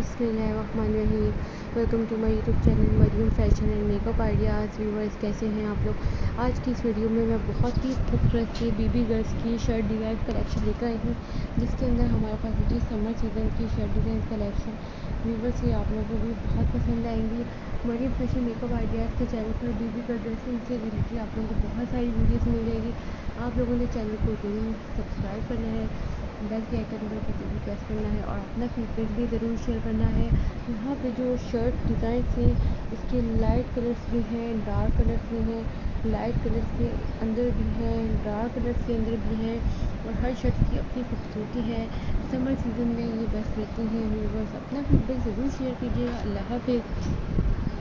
बिस्मिल्लाहिर्रहमानिर्रहीम। Welcome to my YouTube channel Mariyam fashion and makeup ideas. Viewers, कैसे हैं आप लोग। आज की इस वीडियो में मैं बहुत ही खूबसूरत सी बीबी गर्ल्स की शर्ट डिज़ाइन कलेक्शन लेकर आई हूँ, जिसके अंदर हमारे पास है जी समर सीज़न की शर्ट डिज़ाइन कलेक्शन। व्यूअर्स, ये आप लोगों को भी बहुत पसंद आएंगी। मरियम फैशन मेकअप आइडियाज़ के चैनल पर बीबी गर्ल्स से रिलेटेड आप लोगों को बहुत सारी वीडियोज़ मिल जाएगी। आप लोगों ने चैनल को जरूर सब्सक्राइब करना है, बेल के आइकन पर जरूर प्रेस करना है और अपना फीडबैक भी ज़रूर शेयर करना है। यहाँ पे जो शर्ट डिज़ाइन हैं इसके लाइट कलर्स भी हैं, डार्क कलर्स भी हैं, लाइट कलर्स के अंदर भी हैं, डार्क कलर्स के अंदर भी हैं और हर शर्ट की अपनी खूबसूरती है। समर सीज़न में ये बेस्ट रहती हैं। व्यूअर्स, अपना फीडबैक ज़रूर शेयर कीजिएगा। अल्लाह हाफ़िज़।